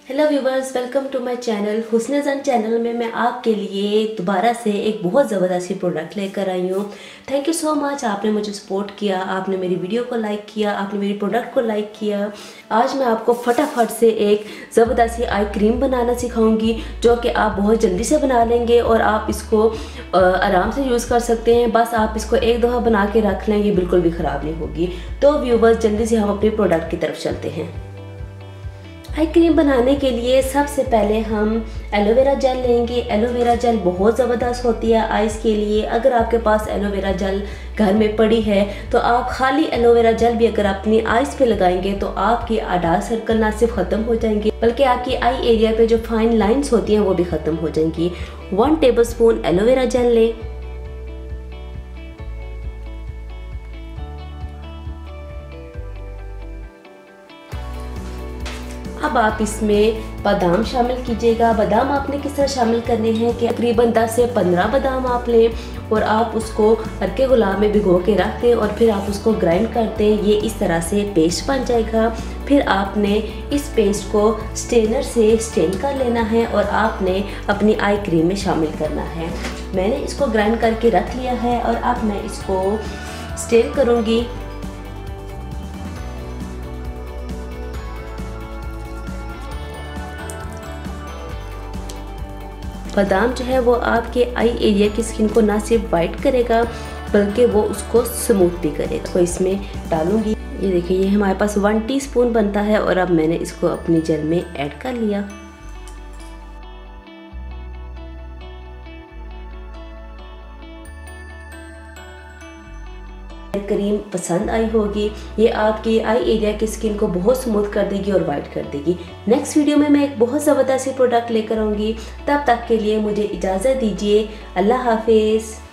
Hello viewers, welcome to my channel. हुस्न जन channel में मैं आपके लिए दोबारा से एक बहुत ज़बरदस्त प्रोडक्ट लेकर आई हूँ। थैंक यू सो मच, आपने मुझे सपोर्ट किया, आपने मेरी वीडियो को लाइक किया, आपने मेरी प्रोडक्ट को लाइक किया। आज मैं आपको फटाफट से एक ज़बरदस्त आई क्रीम बनाना सिखाऊंगी जो कि आप बहुत जल्दी से बना लेंगे और आप इसको आराम से यूज़ कर सकते हैं। बस आप इसको एक दफ़ा बना के रख लें, ये बिल्कुल भी ख़राब नहीं होगी। तो व्यूवर्स, जल्दी से हम अपने प्रोडक्ट की तरफ चलते हैं। आई क्रीम बनाने के लिए सबसे पहले हम एलोवेरा जेल लेंगे। एलोवेरा जेल बहुत ज़बरदस्त होती है आइज़ के लिए। अगर आपके पास एलोवेरा जेल घर में पड़ी है तो आप खाली एलोवेरा जेल भी अगर अपनी आइज़ पे लगाएंगे तो आपकी डार्क सर्कल ना सिर्फ ख़त्म हो जाएंगे बल्कि आपकी आई एरिया पे जो फाइन लाइंस होती हैं वो भी ख़त्म हो जाएंगी। 1 टेबलस्पून एलोवेरा जेल लें। अब आप इसमें बादाम शामिल कीजिएगा। बादाम आपने किस तरह शामिल करने हैं कि तकरीबन 10 से 15 बादाम आप लें और आप उसको हल्के गुलाब में भिगो के रख दें और फिर आप उसको ग्राइंड कर दें। ये इस तरह से पेस्ट बन जाएगा। फिर आपने इस पेस्ट को स्टेनर से स्टेन कर लेना है और आपने अपनी आई क्रीम में शामिल करना है। मैंने इसको ग्राइंड करके रख लिया है और अब मैं इसको स्टेन करूँगी। बादाम जो है वो आपके आई एरिया की स्किन को ना सिर्फ वाइट करेगा बल्कि वो उसको स्मूथ भी करेगा। तो इसमें डालूंगी। ये देखिए, ये हमारे पास 1 टीस्पून बनता है और अब मैंने इसको अपनी जेल में ऐड कर लिया। क्रीम पसंद आई होगी। ये आपकी आई एरिया की स्किन को बहुत स्मूथ कर देगी और वाइट कर देगी। नेक्स्ट वीडियो में मैं एक बहुत ज़बरदस्त प्रोडक्ट लेकर आऊँगी। तब तक के लिए मुझे इजाज़त दीजिए। अल्लाह हाफिज़।